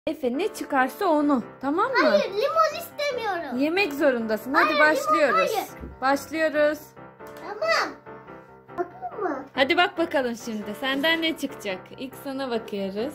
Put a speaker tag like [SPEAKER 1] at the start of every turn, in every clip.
[SPEAKER 1] Efe ne çıkarsa onu. Tamam mı?
[SPEAKER 2] Hayır, limon istemiyorum.
[SPEAKER 1] Yemek zorundasın. Hadi başlıyoruz.
[SPEAKER 2] Hayır.
[SPEAKER 1] Başlıyoruz.
[SPEAKER 2] Tamam. Bakalım mı?
[SPEAKER 1] Hadi bak bakalım şimdi. Senden ne çıkacak? İlk sana bakıyoruz.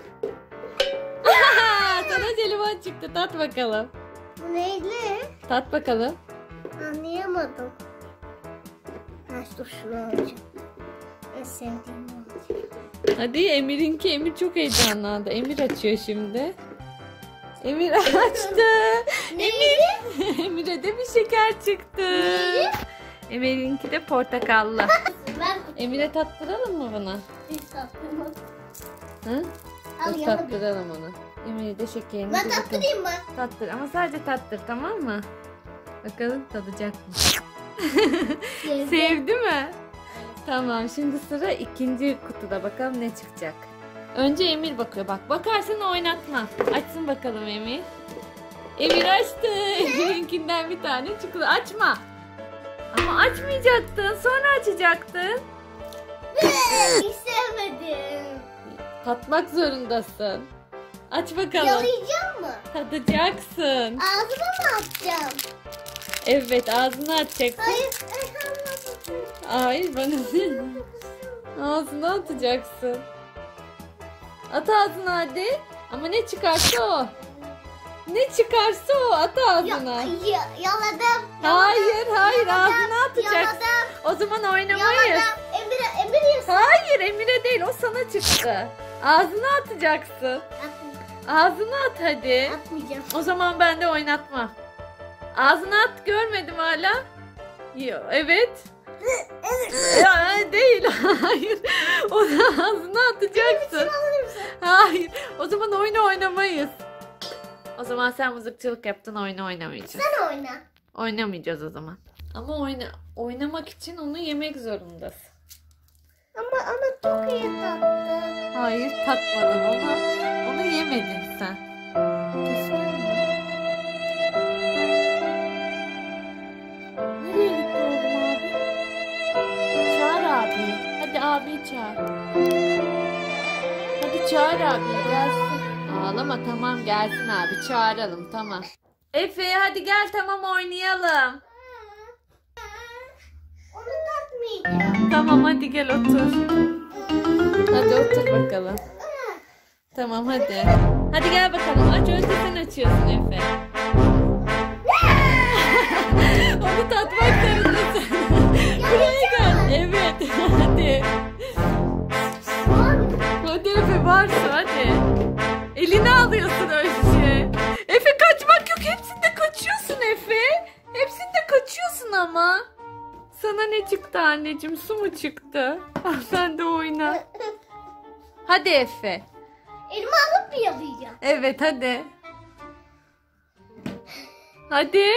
[SPEAKER 1] Sana jelibon çıktı. Tat bakalım.
[SPEAKER 2] Bu neyli?
[SPEAKER 1] Tat bakalım.
[SPEAKER 2] Anlayamadım. Dur şunu alacağım. En sevdiğim olacak.
[SPEAKER 1] Hadi Emir'inki. Emir çok heyecanlandı. Emir açıyor şimdi. Emir açtı. Emir. Emir'e de bir şeker çıktı. Emir'inki de portakallı.
[SPEAKER 2] Ben
[SPEAKER 1] Emir'e tattıralım mı bunu?
[SPEAKER 2] bir tatlım.
[SPEAKER 1] Hı?
[SPEAKER 2] Al
[SPEAKER 1] Dur,
[SPEAKER 2] yanına.
[SPEAKER 1] tattıralım onu. Emir'e de şekerini.
[SPEAKER 2] Ben
[SPEAKER 1] dur bakalım.
[SPEAKER 2] tattırayım mı?
[SPEAKER 1] Tattır ama sadece tattır, tamam mı? Bakalım tadacak mı? Sevdi mi? Tamam, şimdi sıra ikinci kutuda. Bakalım ne çıkacak. Önce Emir bakıyor. Bak, bakarsan oynatma. Açsın bakalım Emir. Emir açtı. Emir'inkinden bir tane çıktı. Açma. Ama açmayacaktın. Sonra açacaktın.
[SPEAKER 2] Hiç sevmedim.
[SPEAKER 1] Tatmak zorundasın. Aç bakalım.
[SPEAKER 2] Yalayacağım mı?
[SPEAKER 1] Tadacaksın.
[SPEAKER 2] Ağzıma mı atacağım?
[SPEAKER 1] Evet, ağzına atacaksın.
[SPEAKER 2] Hayır.
[SPEAKER 1] Hayır, bana ağzına atacaksın. At ağzına hadi. Ama ne çıkarsa o. Ne çıkarsa o. At ağzına.
[SPEAKER 2] Yaladım.
[SPEAKER 1] Hayır, ağzına atacaksın.
[SPEAKER 2] Yaladım.
[SPEAKER 1] O zaman oynamayız.
[SPEAKER 2] Yaladım. Emir yesin.
[SPEAKER 1] Hayır, Emir'e değil, o sana çıktı. Ağzına atacaksın. Ağzına at hadi.
[SPEAKER 2] Atmayacağım.
[SPEAKER 1] O zaman ben de oynatma. Ağzına at, görmedim hala. Evet. Ya değil, hayır. Onu ağzına atacaksın. Hayır. O zaman oyunu oynamayız. O zaman sen mızıkçılık yaptın, oyunu oynamayacağız.
[SPEAKER 2] Sen oyna.
[SPEAKER 1] Oynamayacağız o zaman. Ama oynamak için onu yemek zorundasın.
[SPEAKER 2] Ama çok iyi tattı.
[SPEAKER 1] Hayır, tatmadın onu yemedin sen. Nereye gitti oğlum abi? Çağır abi. Hadi abi çağır. Hadi çağır abi gelsin. Ağlama, tamam gelsin abi, çağıralım, tamam. Efe hadi gel, tamam oynayalım.
[SPEAKER 2] Onu tatmayacağım.
[SPEAKER 1] Tamam hadi gel otur. Hadi otur bakalım. Tamam hadi. Hadi gel bakalım, aç, önce sen açıyorsun Efe. Onu tatmak zorundasın. Buraya gel. Evet hadi. Hadi Efe, varsın hadi. Elini alıyorsun önce. Efe kaçmak yok, hepsinde kaçıyorsun Efe. Hepsinde kaçıyorsun ama. Sana ne çıktı anneciğim, su mu çıktı? Ah, sen de oyna. Hadi Efe.
[SPEAKER 2] Elimi alıp mı yalayacağım?
[SPEAKER 1] Evet hadi. Hadi.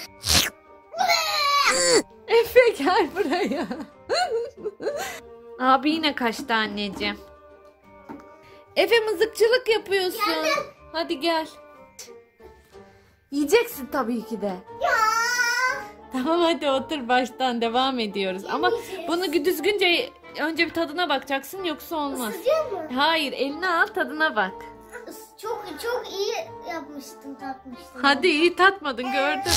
[SPEAKER 1] Efe gel buraya. Abi yine kaçtı anneciğim. Efe mızıkçılık yapıyorsun.
[SPEAKER 2] Geldim.
[SPEAKER 1] Hadi gel. Yiyeceksin tabii ki de.
[SPEAKER 2] Ya.
[SPEAKER 1] Tamam hadi otur, baştan devam ediyoruz. Ama
[SPEAKER 2] Yemeyeceğiz.
[SPEAKER 1] bunu düzgünce önce bir tadına bakacaksın, yoksa olmaz.
[SPEAKER 2] Isıracak mı?
[SPEAKER 1] Hayır, eline al, tadına bak.
[SPEAKER 2] Çok iyi yapmıştın, tatmıştın.
[SPEAKER 1] Hadi, iyi tatmadın, gördüm.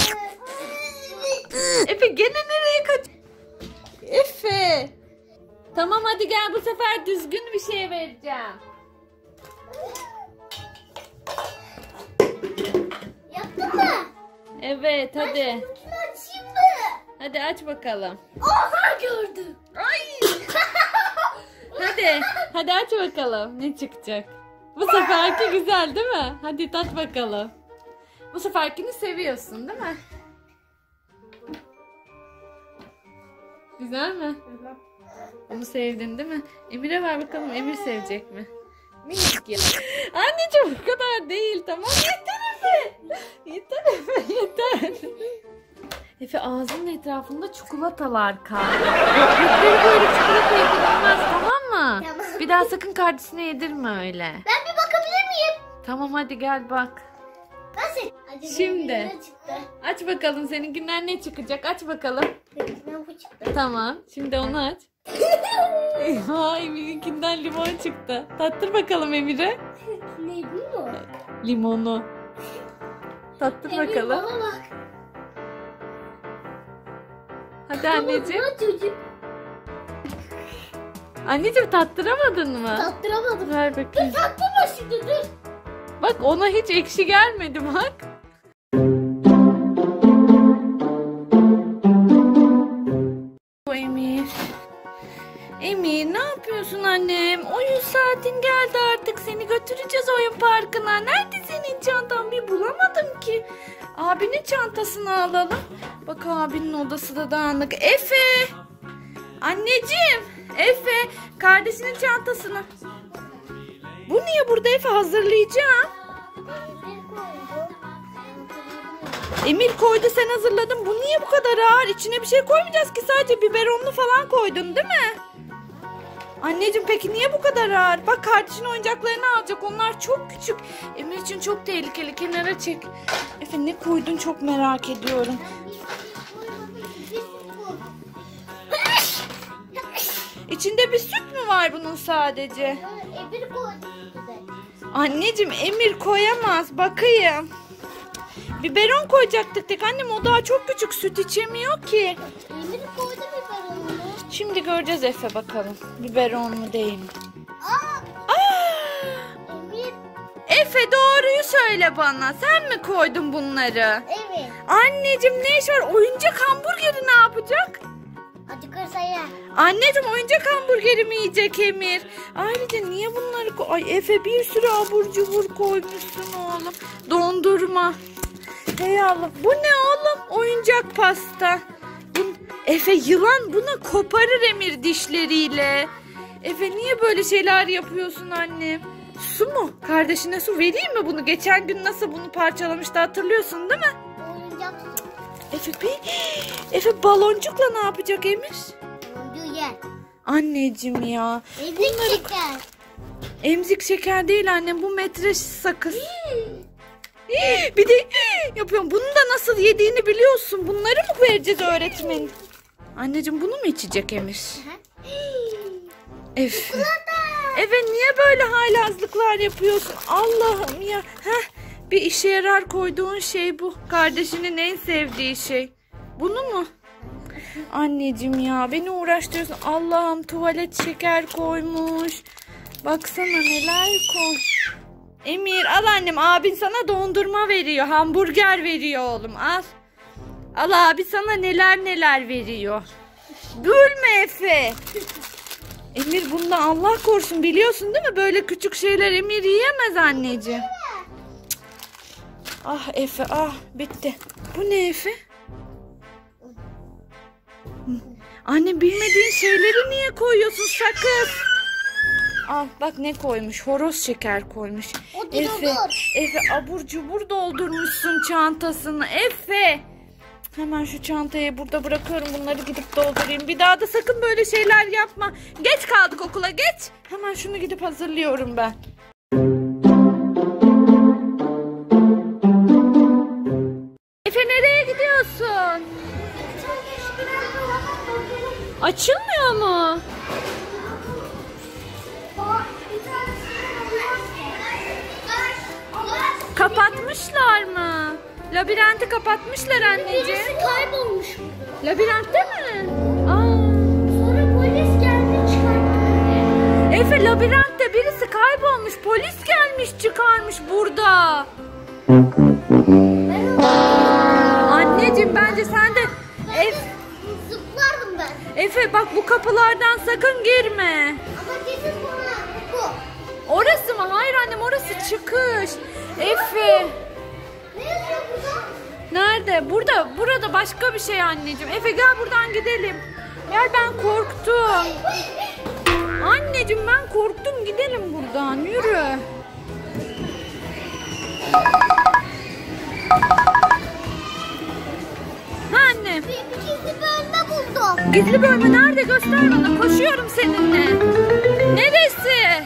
[SPEAKER 1] Efe gene nereye kaç? Efe. Tamam hadi gel, bu sefer düzgün bir şey vereceğim.
[SPEAKER 2] Yaptın mı?
[SPEAKER 1] Evet hadi.
[SPEAKER 2] Şunu açayım mı?
[SPEAKER 1] Hadi aç bakalım.
[SPEAKER 2] Oha, gördüm.
[SPEAKER 1] Ay. Hadi aç bakalım ne çıkacak. Bu seferki güzel değil mi? Hadi tat bakalım. Bu seferkini seviyorsun değil mi? Güzel mi? Onu sevdin değil mi? Emir'e ver bakalım, Emir sevecek mi? Minik ya. Anneciğim bu kadar değil, tamam, yeter Efe. Yeter Efe, yeter. Efe ağzının etrafında çikolatalar kaldı. Köpekleri böyle çikolata yedirmez, tamam mı?
[SPEAKER 2] Tamam.
[SPEAKER 1] Bir daha sakın kardeşine yedirme öyle.
[SPEAKER 2] Ben bir bakabilir miyim?
[SPEAKER 1] Tamam hadi gel bak.
[SPEAKER 2] Nasıl? Hadi
[SPEAKER 1] Şimdi.
[SPEAKER 2] benimkinden çıktı.
[SPEAKER 1] Aç bakalım seninkinden ne çıkacak, aç bakalım.
[SPEAKER 2] Benimkinden bu çıktı.
[SPEAKER 1] Tamam, şimdi onu aç. Ay Emir'inkinden limon çıktı. Tattır bakalım Emir'e.
[SPEAKER 2] Ne bu?
[SPEAKER 1] Limonu. Tattır bakalım.
[SPEAKER 2] Bana bak.
[SPEAKER 1] Hadi anneciğim.
[SPEAKER 2] Ama çocuk.
[SPEAKER 1] Anneciğim tattıramadın mı?
[SPEAKER 2] Tattıramadım.
[SPEAKER 1] Ver bakayım.
[SPEAKER 2] Tatlama şimdi dur.
[SPEAKER 1] Bak ona hiç ekşi gelmedi bak. Bu Emir. Emir ne yapıyorsun annem? Oyun saatin geldi artık. Seni götüreceğiz oyun parkına. Nerede senin çantan? Bir bulamadım ki. Abinin çantasını alalım. Bak abinin odası da dağınık. Efe! Anneciğim! Efe! Kardeşinin çantasını. Bu niye burada Efe? Hazırlayacağım. Emir koydu, sen hazırladın. Bu niye bu kadar ağır? İçine bir şey koymayacağız ki, sadece biberonlu falan koydun değil mi? Anneciğim peki niye bu kadar ağır? Bak kardeşin oyuncaklarını alacak. Onlar çok küçük. Emir için çok tehlikeli. Kenara çek. Efe ne koydun çok merak ediyorum. İçinde bir süt mü var bunun sadece?
[SPEAKER 2] Emir koydu.
[SPEAKER 1] Anneciğim Emir koyamaz. Bakayım. Biberon koyacaktık tek. Annem o daha çok küçük. Süt içemiyor ki.
[SPEAKER 2] Emir koydu biberonunu.
[SPEAKER 1] Şimdi göreceğiz Efe bakalım. Biberon mu değil mi?
[SPEAKER 2] Aa,
[SPEAKER 1] Aa!
[SPEAKER 2] Emir.
[SPEAKER 1] Efe doğruyu söyle bana. Sen mi koydun bunları?
[SPEAKER 2] Evet.
[SPEAKER 1] Anneciğim ne iş var? Oyuncak hamburgeri ne yapacak?
[SPEAKER 2] Acıkırsa yer.
[SPEAKER 1] Anneciğim oyuncak hamburgeri mi yiyecek Emir? Ayrıca niye bunları Ay Efe bir sürü abur cubur koymuşsun oğlum. Dondurma. Hey Allah. Bu ne oğlum? Oyuncak pasta. Efe yılan bunu koparır Emir dişleriyle. Efe niye böyle şeyler yapıyorsun annem? Su mu? Kardeşine su vereyim mi bunu? Geçen gün nasıl bunu parçalamıştı hatırlıyorsun değil mi?
[SPEAKER 2] Oyuncak su.
[SPEAKER 1] Efe baloncukla ne yapacak Emir?
[SPEAKER 2] Oyuncu yer.
[SPEAKER 1] Anneciğim ya.
[SPEAKER 2] Emzik şeker.
[SPEAKER 1] Emzik şeker değil annem, bu metre sakız. Bir de yapıyorum. Bunu da nasıl yediğini biliyorsun. Bunları mı vereceğiz öğretmen? Anneciğim bunu mu içecek Emir? Efe. Efe niye böyle haylazlıklar yapıyorsun? Allah'ım ya. Bir işe yarar koyduğun şey bu. Kardeşinin en sevdiği şey. Bunu mu? Anneciğim ya beni uğraştırıyorsun. Allah'ım tuvalet şeker koymuş. Baksana neler koy. Emir al annem, abin sana dondurma veriyor. Hamburger veriyor oğlum, al. Al abi sana neler neler veriyor. Gülme Efe. Emir bundan Allah korusun, biliyorsun değil mi? Böyle küçük şeyler Emir yiyemez anneciğim. Ah Efe ah bitti. Bu ne Efe? Anne bilmediğin şeyleri niye koyuyorsun sakız? Al bak ne koymuş, horoz şeker koymuş. Efe abur cubur doldurmuşsun çantasını Efe. Hemen şu çantayı burada bırakıyorum, bunları gidip doldurayım. Bir daha da sakın böyle şeyler yapma. Geç kaldık okula, geç. Hemen şunu gidip hazırlıyorum ben. Efe nereye gidiyorsun? Açılmıyor mu? Kapatmışlar mı? Labirenti kapatmışlar anneciğim.
[SPEAKER 2] Birisi kaybolmuş.
[SPEAKER 1] Labirentte mi?
[SPEAKER 2] Sonra polis geldi çıkarttı.
[SPEAKER 1] Efe labirentte birisi kaybolmuş. Polis gelmiş çıkarmış burada. Anneciğim bence sen de...
[SPEAKER 2] Zıplardım ben.
[SPEAKER 1] Efe bak bu kapılardan sakın girme.
[SPEAKER 2] Ama kesin bu.
[SPEAKER 1] Orası mı? Hayır annem, orası çıkış. Efe.
[SPEAKER 2] Ne yazıyor burada?
[SPEAKER 1] Nerede? Burada başka bir şey anneciğim. Efe gel buradan gidelim. Gel, ben korktum. Anneciğim ben korktum, gidelim buradan. Yürü. Ha anne.
[SPEAKER 2] Bir gizli bölme buldum.
[SPEAKER 1] Gizli bölme nerede? Göster bana. Koşuyorum seninle. Neresi?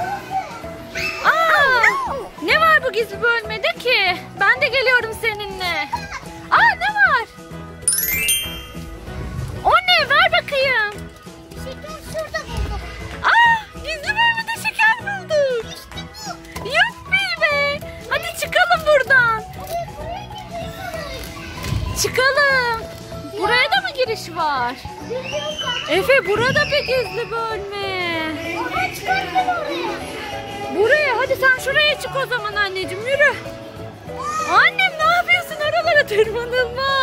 [SPEAKER 1] Ne var bu gizli bölmede ki? Ben de geliyorum seninle. Ne var? O ne? Ver bakayım.
[SPEAKER 2] Şeker
[SPEAKER 1] çıkalım. Buraya da mı giriş var? Efe burada bir gizli bölme.
[SPEAKER 2] Oraya çıkarttım oraya.
[SPEAKER 1] Buraya hadi sen şuraya çık o zaman anneciğim yürü. Annem ne yapıyorsun oralara tırmanılmaz.